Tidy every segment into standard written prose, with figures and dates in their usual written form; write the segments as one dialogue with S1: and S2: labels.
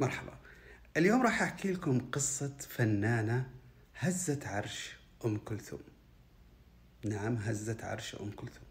S1: مرحبا. اليوم راح أحكي لكم قصة فنانة هزت عرش أم كلثوم. نعم، هزت عرش أم كلثوم.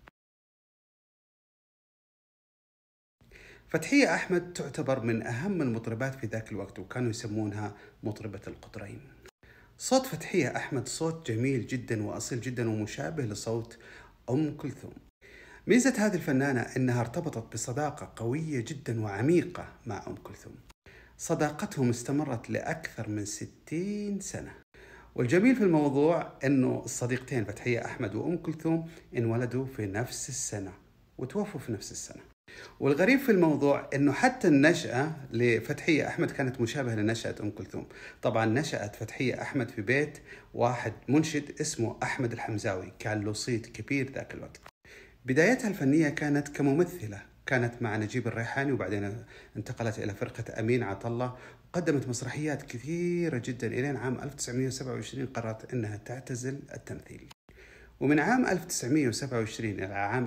S1: فتحية أحمد تعتبر من أهم المطربات في ذاك الوقت، وكانوا يسمونها مطربة القطرين. صوت فتحية أحمد صوت جميل جدا وأصيل جدا ومشابه لصوت أم كلثوم. ميزة هذه الفنانة أنها ارتبطت بصداقة قوية جدا وعميقة مع أم كلثوم. صداقتهم استمرت لأكثر من 60 سنة. والجميل في الموضوع أنه الصديقتين فتحية أحمد وأم كلثوم انولدوا في نفس السنة وتوفوا في نفس السنة. والغريب في الموضوع أنه حتى النشأة لفتحية أحمد كانت مشابهة لنشأة أم كلثوم. طبعا نشأت فتحية أحمد في بيت واحد منشد اسمه أحمد الحمزاوي، كان له صيت كبير ذاك الوقت. بدايتها الفنية كانت كممثلة، كانت مع نجيب الريحاني، وبعدين انتقلت إلى فرقة أمين عطلة. قدمت مسرحيات كثيرة جدا إلى عام 1927 قررت أنها تعتزل التمثيل. ومن عام 1927 إلى عام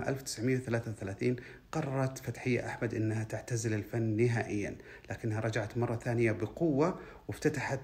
S1: 1933 قررت فتحية أحمد أنها تعتزل الفن نهائيا، لكنها رجعت مرة ثانية بقوة وافتتحت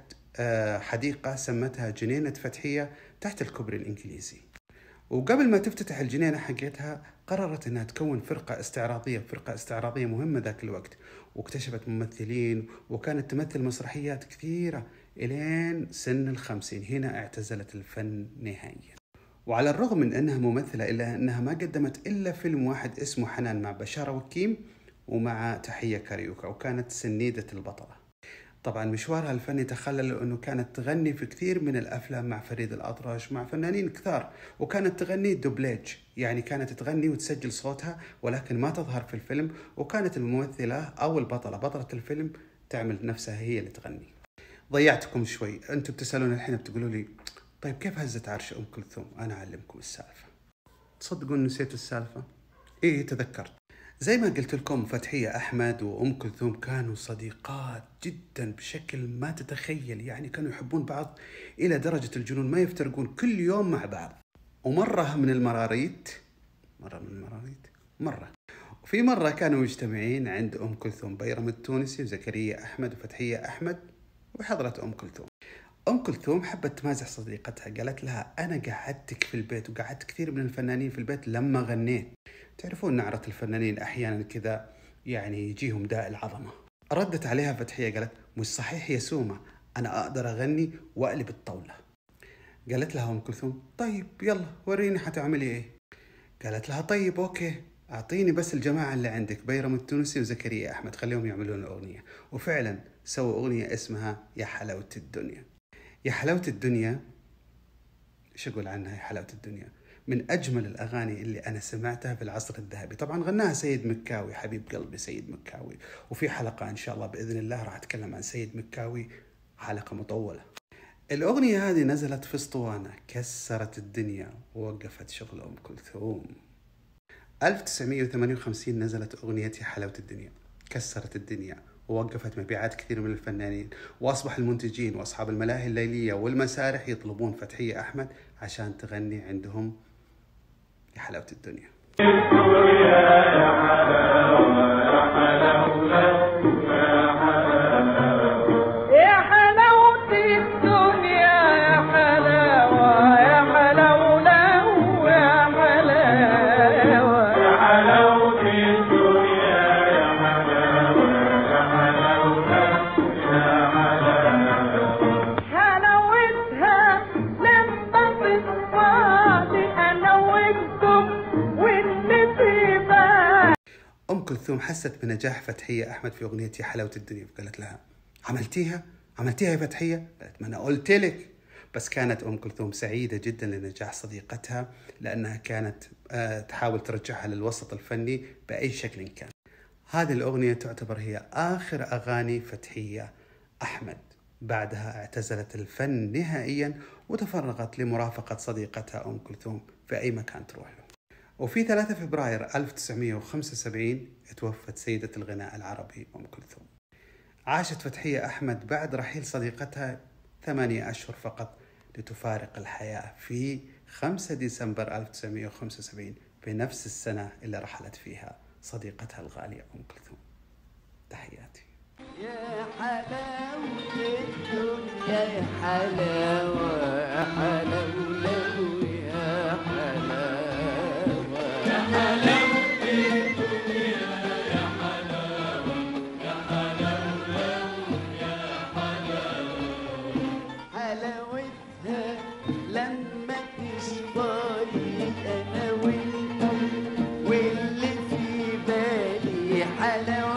S1: حديقة سمتها جنينة فتحية تحت الكوبري الإنجليزي. وقبل ما تفتتح الجنينة حقتها قررت أنها تكون فرقة استعراضية مهمة ذاك الوقت، واكتشفت ممثلين وكانت تمثل مسرحيات كثيرة إلين سن 50. هنا اعتزلت الفن نهائيا. وعلى الرغم من أنها ممثلة إلا أنها ما قدمت إلا فيلم واحد اسمه حنان مع بشارة وكيم ومع تحية كاريوكا، وكانت سنيدة البطلة. طبعا مشوارها الفني تخلل لأنه كانت تغني في كثير من الأفلام مع فريد الأطرش مع فنانين كثار، وكانت تغني دوبليج، يعني كانت تغني وتسجل صوتها ولكن ما تظهر في الفيلم، وكانت الممثلة أو بطلة الفيلم تعمل نفسها هي اللي تغني. ضيعتكم شوي، أنتم بتسألون الحين بتقولوا لي طيب كيف هزت عرش أم كلثوم؟ أنا أعلمكم السالفة. تصدقون نسيت السالفة؟ إيه تذكرت. زي ما قلت لكم فتحية أحمد وأم كلثوم كانوا صديقات جدا بشكل ما تتخيل، يعني كانوا يحبون بعض إلى درجة الجنون، ما يفترقون، كل يوم مع بعض. ومرة من المراريت في مرة كانوا مجتمعين عند أم كلثوم، بيرم التونسي وزكريا أحمد وفتحية أحمد وحضرت أم كلثوم. أم كلثوم حبت تمازح صديقتها، قالت لها أنا قعدتك في البيت وقعدت كثير من الفنانين في البيت لما غنيت. تعرفون نعرة الفنانين أحيانا كذا يعني يجيهم داء العظمة. ردت عليها فتحية قالت مش صحيح يا سومة، أنا أقدر أغني وأقلب الطاولة. قالت لها أم كلثوم طيب يلا وريني حتعملي إيه. قالت لها طيب أوكي، أعطيني بس الجماعة اللي عندك بيرم التونسي وزكريا أحمد، خليهم يعملون أغنية. وفعلا سووا أغنية اسمها يا حلاوة الدنيا. يا حلاوة الدنيا، إيش أقول عنها؟ يا حلاوة الدنيا من أجمل الأغاني اللي أنا سمعتها في العصر الذهبي. طبعا غناها سيد مكاوي، حبيب قلبي سيد مكاوي، وفي حلقة إن شاء الله بإذن الله راح أتكلم عن سيد مكاوي، حلقة مطولة. الأغنية هذه نزلت في اسطوانة كسرت الدنيا ووقفت شغل أم كلثوم. 1958 نزلت أغنية يا حلاوة الدنيا، كسرت الدنيا ووقفت مبيعات كثير من الفنانين، وأصبح المنتجين وأصحاب الملاهي الليلية والمسارح يطلبون فتحية أحمد عشان تغني عندهم يا حلاوة الدنيا. أم كلثوم حست بنجاح فتحية أحمد في أغنية يا حلاوة الدنيا، فقالت لها عملتيها يا فتحية؟ قالت ما أنا قلت لك. بس كانت أم كلثوم سعيدة جدا لنجاح صديقتها، لأنها كانت تحاول ترجعها للوسط الفني بأي شكل كان. هذه الأغنية تعتبر هي آخر أغاني فتحية أحمد، بعدها اعتزلت الفن نهائيا وتفرغت لمرافقة صديقتها أم كلثوم في أي مكان تروح له. وفي 3 فبراير 1975 توفت سيدة الغناء العربي أم كلثوم. عاشت فتحية أحمد بعد رحيل صديقتها 8 أشهر فقط لتفارق الحياة في 5 ديسمبر 1975 في نفس السنة اللي رحلت فيها صديقتها الغالية أم كلثوم. تحياتي.
S2: يا حلاوة الدنيا يا حلاوة يا حلاوة يا حلاوة يا حلاوة الدنيا يا حلاوة يا حلاوة يا حلاوة حلاوتها لما تصطادي أنا وأنت واللي في بالي حلاوة